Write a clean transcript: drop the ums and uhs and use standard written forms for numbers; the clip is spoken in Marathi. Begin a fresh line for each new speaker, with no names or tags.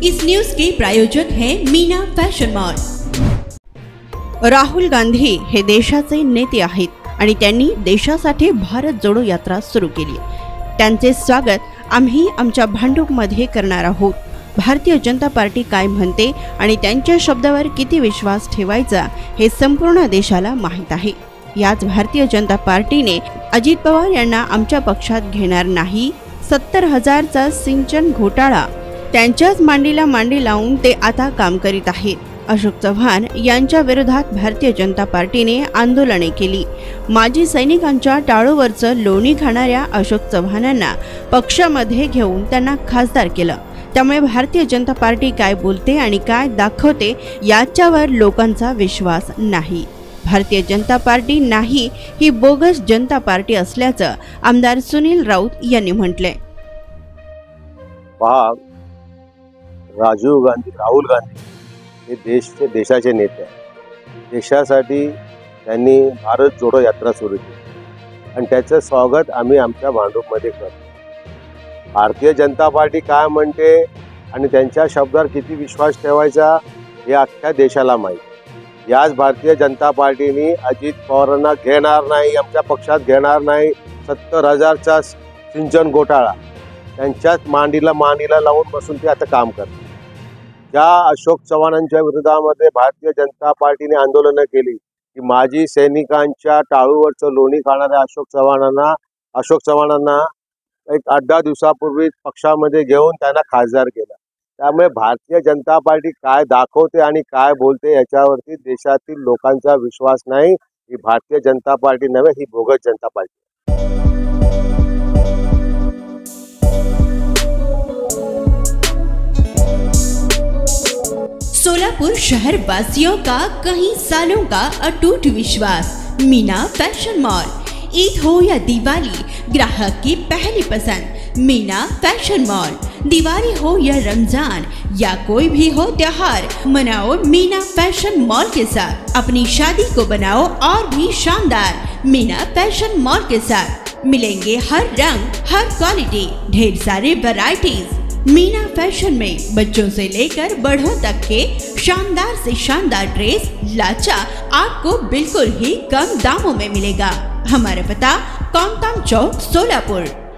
इस न्यूज के प्रायोजक हैं मीना फॅशन मॉल। राहुल गांधी हे देशाचे नेते आहेत आणि त्यांनी देशासाठी भारत जोडो यात्रा सुरू केली। त्यांचे स्वागत आम्ही आमच्या भांडूपमध्ये करणार आहोत। भारतीय जनता पार्टी काय म्हणते आणि त्यांच्या शब्दावर किती विश्वास ठेवायचा हे संपूर्ण देशाला माहित आहे। याच भारतीय जनता पार्टीने अजित पवार यांना आमच्या पक्षात घेणार नाही, 70,000चा सिंचन घोटाळा त्यांच्याच मांडीला मांडी लावून ते आता काम करीत आहेत। अशोक चव्हाण यांच्या विरोधात भारतीय जनता पार्टीने आंदोलने केली। माजी सैनिकांच्या टाळूवरचं लोणी खाणाऱ्या अशोक चव्हाणांना पक्षामध्ये घेऊन त्यांना खासदार केलं। त्यामुळे भारतीय जनता पार्टी काय बोलते आणि काय दाखवते याच्यावर लोकांचा विश्वास नाही। भारतीय जनता पार्टी नाही, ही बोगस जनता पार्टी असल्याचं आमदार सुनील राऊत यांनी म्हटले।
राहुल गांधी हे देशाचे नेते आहेत। देशासाठी त्यांनी भारत जोडो यात्रा सुरू केली आणि त्याचं स्वागत आम्ही आमच्या भांडूपमध्ये करतो। भारतीय जनता पार्टी काय म्हणते आणि त्यांच्या शब्दावर किती विश्वास ठेवायचा हे अख्ख्या देशाला माहीत। याच भारतीय जनता पार्टीने अजित पवारांना घेणार नाही, आमच्या पक्षात घेणार नाही, 70,000चा सिंचन घोटाळा त्यांच्याच मांडीला लावून बसून ते आता काम करतात। ज्या अशोक चव्हाणांच्या विरोधामध्ये भारतीय जनता पार्टीने आंदोलनं केली की माजी सैनिकांच्या टाळूवरचं लोणी खाणाऱ्या अशोक चव्हाणांना एक 8-10 दिवसापूर्वी पक्षामध्ये घेऊन त्यांना खासदार केलं। त्यामुळे भारतीय जनता पार्टी काय दाखवते आणि काय बोलते याच्यावरती देशातील लोकांचा विश्वास नाही। ही भारतीय जनता पार्टी नव्हे, ही बोगस जनता पार्टी।
सोलापुर शहर वासियों का कई सालों का अटूट विश्वास मीना फैशन मॉल। ईद हो या दिवाली, ग्राहक की पहली पसंद मीना फैशन मॉल। दिवाली हो या रमजान या कोई भी हो त्योहार, मनाओ मीना फैशन मॉल के साथ। अपनी शादी को बनाओ और भी शानदार मीना फैशन मॉल के साथ। मिलेंगे हर रंग, हर क्वालिटी, ढेर सारे वैरायटीज। मीना फैशन में बच्चों से लेकर बड़ों तक के शानदार से शानदार ड्रेस लाचा आपको बिल्कुल ही कम दामों में मिलेगा। हमारा पता कोंगताम चौक, सोलापुर।